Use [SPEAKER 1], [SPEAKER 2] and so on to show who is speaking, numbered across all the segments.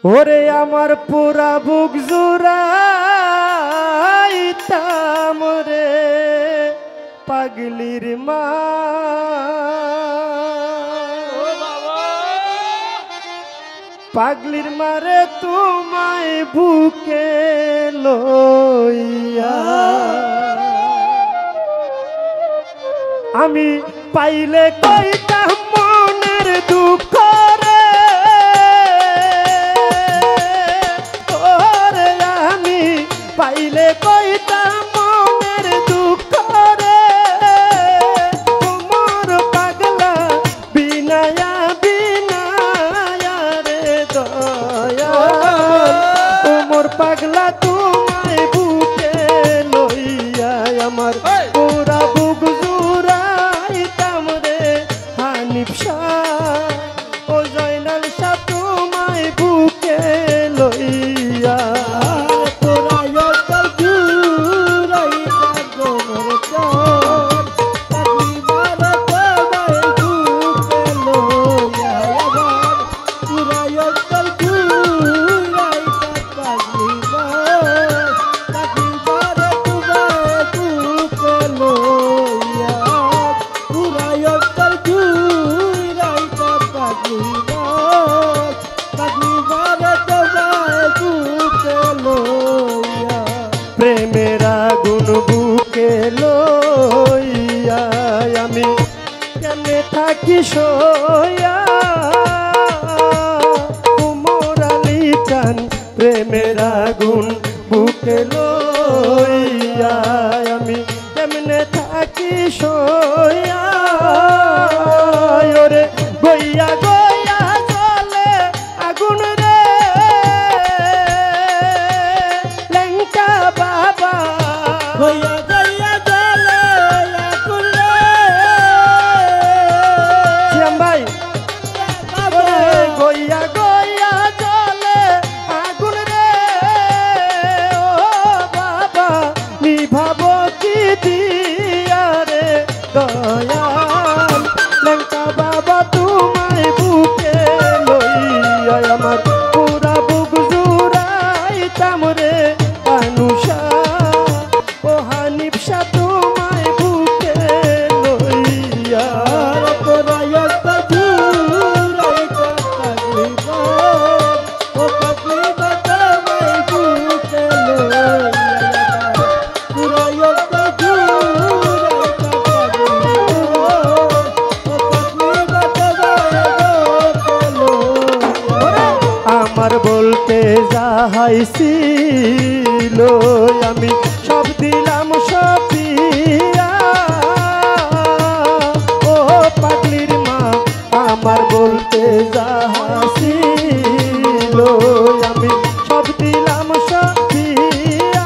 [SPEAKER 1] ওরে আমার পুরা বুক জুড়াইতাম রে পাগলির মা। পাগলির মারে তোমায় বুকে লইয়া আমি পাইলে কইতাম মনের দুঃখ রে। ওরে আমি পাইলে কইতাম মনের দুঃখ রে। তোমার পাগলা বিনায়া বিনায়া রে দয়া তোমার পাগলা তোমায় বুকে লইয়া আমার পুরা বুক জুড়াইতাম রে হানিফ শাহ ও জয়নাল শাহ তোমায় বুকে লইয়া। প্রেমের আগুন বুকে লইয়া আমি কেমনে থাকি সইয়া। উমর আলী চান প্রেমের আগুন বুকে লইয়া আমি কেমনে থাকি সইয়া। ওরে গইয়া গইয়া চলে আগুন রে লেঙ্কা বাবা গইয়া গইয়া চলে আগুন রে। শ্যাম ভাই গইয়া গইয়া চলে আগুন রে। ও বাবা নিভাবো কি দিয়া রে দয়াল লেঙ্কা বাবা তোমায় বুকে লইয়া আমার পুরা বুক জুড়াইতাম রে আনুষা ও হানিফ শাহ তোমায় বুকে লইয়া। আমার বলতে যাহাই ছিল আমি সব দিলাম সপিয়া। ও পাগলির মা আমার বলতে যাহা ছিল আমি সব দিলাম সপিয়া।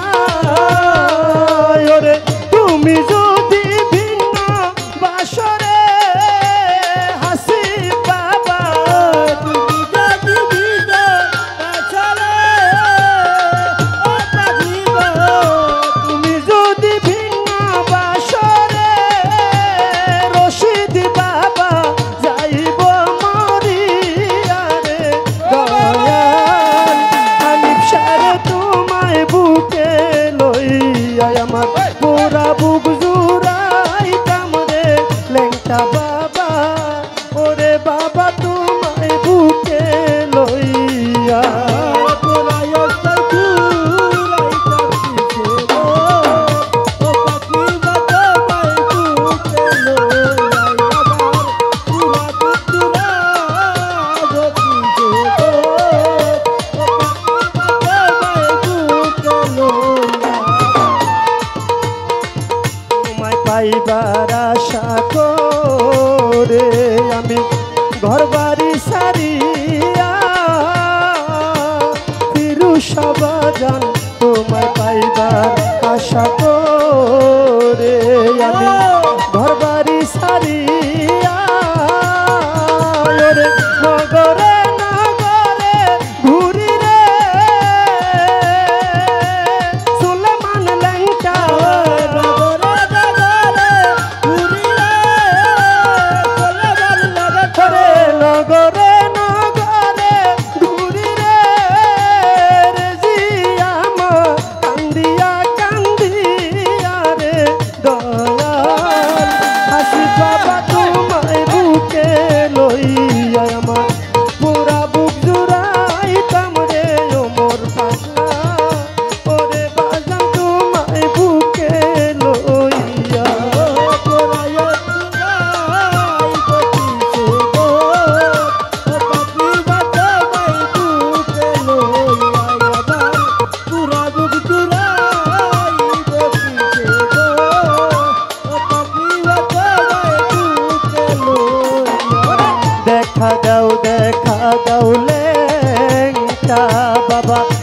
[SPEAKER 1] ওরে তুমি যদি ভিন্ন বাসরে হাসি বাবা তুমি যদি ভিন্ন বাসরে ও পাগলির তুমি যদি ভিন্ন বাসরে রশিদ বাবা যাইব মরিয়া রে দয়াল দাও লেংটা বাবা